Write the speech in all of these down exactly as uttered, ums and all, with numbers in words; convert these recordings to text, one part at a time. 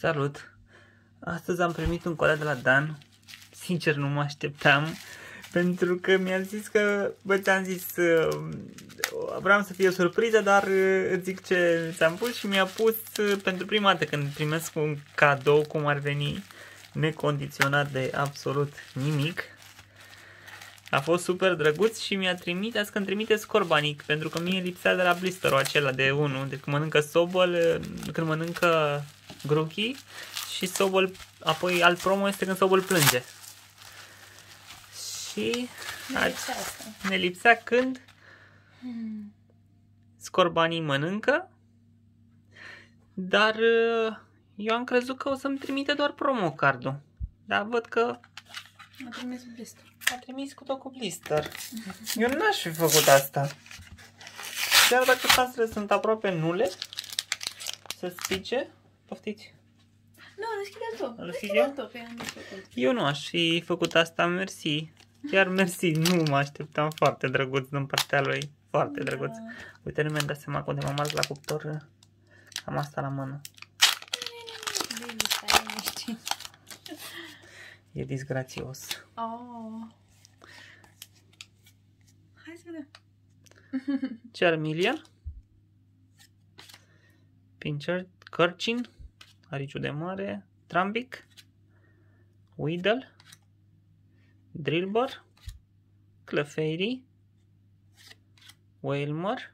Salut! Astăzi am primit un colț de la Dan. Sincer, nu mă așteptam. Pentru că mi-a zis că, bă, ți-am zis, vreau să fie o surpriză, dar îți zic ce ți-am pus și mi-a pus pentru prima dată când primesc un cadou, cum ar veni, necondiționat de absolut nimic. A fost super drăguț și mi-a trimis, azi când trimite scorbanic, pentru că mie lipsea de la blisterul acela de unu, de când mănâncă Sobol, când mănâncă Grookey și Sobol, apoi alt promo este când Sobol plânge. Și ne lipsea, ne lipsea când hmm. scorbanii mănâncă, dar eu am crezut că o să-mi trimite doar promo cardul, dar văd că a trimis blister. A trimis cu tot cu blister. Eu n-aș fi făcut asta. Chiar dacă șansele sunt aproape nule să spice, poftiți? Nu, deschide-l tu. Deschide-l tu? Eu nu aș fi făcut asta, mersi. Chiar mersi, nu mă așteptam, foarte drăguț din partea lui. Foarte da. drăguț. Uite, nu mi-am dat seama că unde m-am mers la cuptor, am asta la mână. E disgrațios. Oh. Hai să vedem. Charmeleon, Pinsir, Curchin, Ariciu de Mare, Trumbic, Weedle, Drillbur, Clefairy, Wailmer,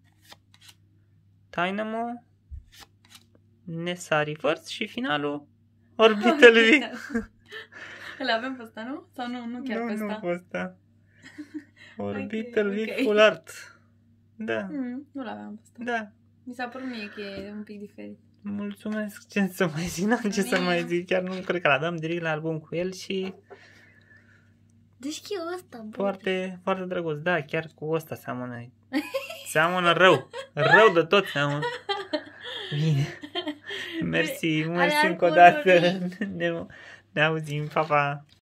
Tynamo, Nesarifers și finalul Orbital V. Îl avem pe ăsta, nu? Sau nu, nu chiar nu, pe ăsta? Nu, pe ăsta. Orbital okay, V okay. Full Art. Da. Mm, nu l-aveam pe ăsta. Da. Mi s-a părut mie că e un pic diferit. Mulțumesc. Ce să mai zic? N-am ce să mai zic. Chiar nu cred că l-am direct la album cu el și... Deci că e ăsta, foarte, foarte drăguț. Da, chiar cu ăsta seamănă. Seamănă rău. Rău de tot seamănă. Bine. Mersi. Mersi încă o dată. Ne, ne auzim. Pa, pa.